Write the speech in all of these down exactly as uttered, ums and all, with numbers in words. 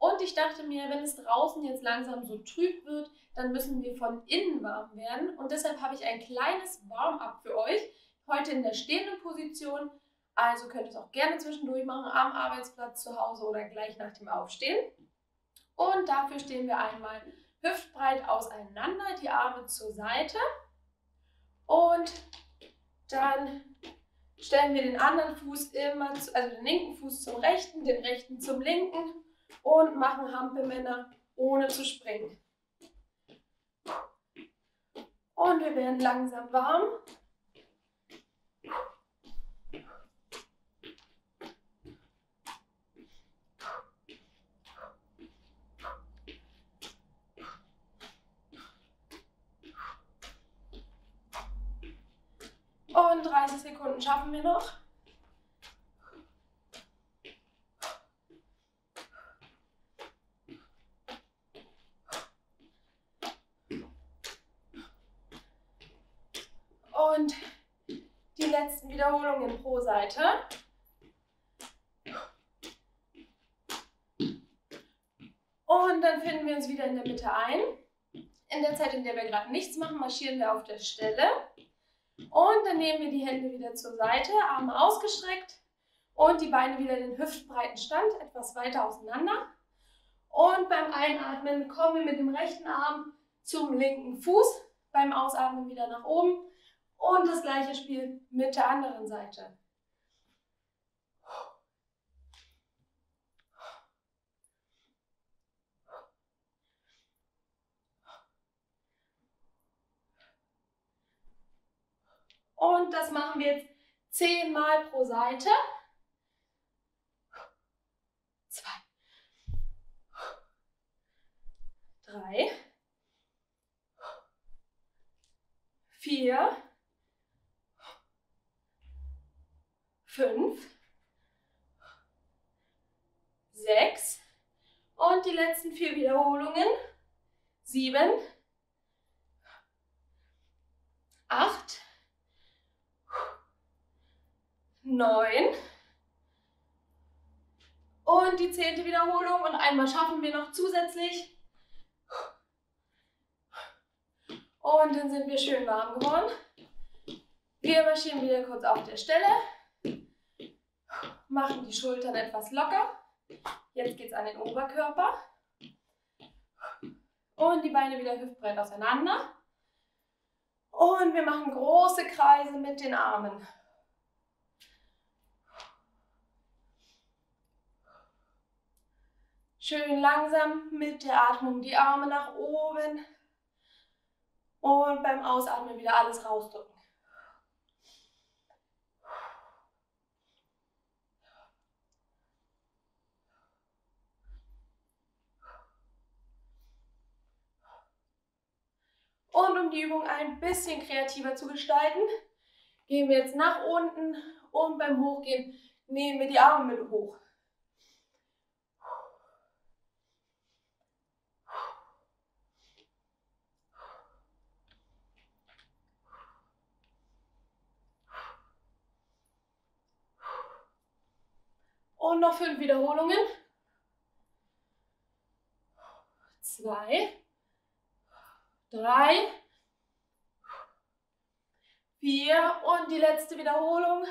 Und ich dachte mir, wenn es draußen jetzt langsam so trüb wird, dann müssen wir von innen warm werden. Und deshalb habe ich ein kleines Warm-up für euch. Heute in der stehenden Position. Also könnt ihr es auch gerne zwischendurch machen, am Arbeitsplatz, zu Hause oder gleich nach dem Aufstehen. Und dafür stehen wir einmal hüftbreit auseinander, die Arme zur Seite. Und dann stellen wir den anderen Fuß immer, zu, also den linken Fuß zum rechten, den rechten zum linken und machen Hampelmänner ohne zu springen. Und wir werden langsam warm. Und dreißig Sekunden schaffen wir noch. Und die letzten Wiederholungen pro Seite. Und dann finden wir uns wieder in der Mitte ein. In der Zeit, in der wir gerade nichts machen, marschieren wir auf der Stelle. Und dann nehmen wir die Hände wieder zur Seite, Arme ausgestreckt und die Beine wieder in den hüftbreiten Stand, etwas weiter auseinander. Und beim Einatmen kommen wir mit dem rechten Arm zum linken Fuß, beim Ausatmen wieder nach oben und das gleiche Spiel mit der anderen Seite. Und das machen wir jetzt zehnmal pro Seite. Zwei. Drei. Vier. Fünf. Sechs. Und die letzten vier Wiederholungen. Sieben. Acht. Neun. Und die zehnte Wiederholung und einmal schaffen wir noch zusätzlich. Und dann sind wir schön warm geworden. Wir marschieren wieder kurz auf der Stelle. Machen die Schultern etwas locker. Jetzt geht es an den Oberkörper. Und die Beine wieder hüftbreit auseinander. Und wir machen große Kreise mit den Armen. Schön langsam mit der Atmung die Arme nach oben und beim Ausatmen wieder alles rausdrücken. Und um die Übung ein bisschen kreativer zu gestalten, gehen wir jetzt nach unten und beim Hochgehen nehmen wir die Arme mit hoch. Und noch fünf Wiederholungen. Zwei, drei, vier und die letzte Wiederholung.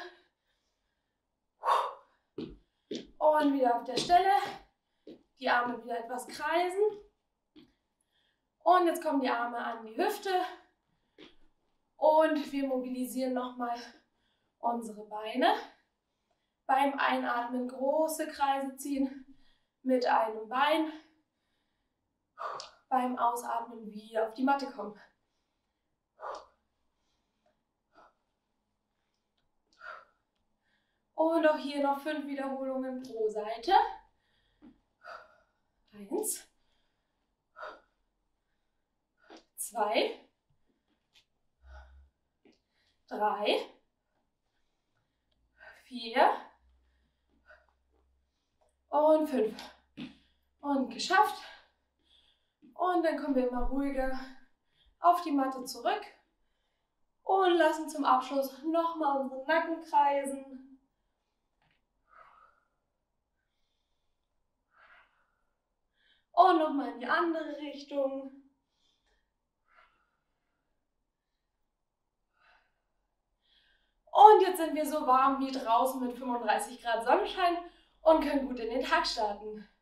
Und wieder auf der Stelle. Die Arme wieder etwas kreisen. Und jetzt kommen die Arme an die Hüfte. Und wir mobilisieren nochmal unsere Beine. Beim Einatmen große Kreise ziehen mit einem Bein. Beim Ausatmen wieder auf die Matte kommen. Und auch hier noch fünf Wiederholungen pro Seite. Eins. Zwei. Drei. Vier. Und fünf. Und geschafft. Und dann kommen wir immer ruhiger auf die Matte zurück und lassen zum Abschluss nochmal unseren Nacken kreisen. Und nochmal in die andere Richtung. Und jetzt sind wir so warm wie draußen mit fünfunddreißig Grad Sonnenschein und können gut in den Tag starten.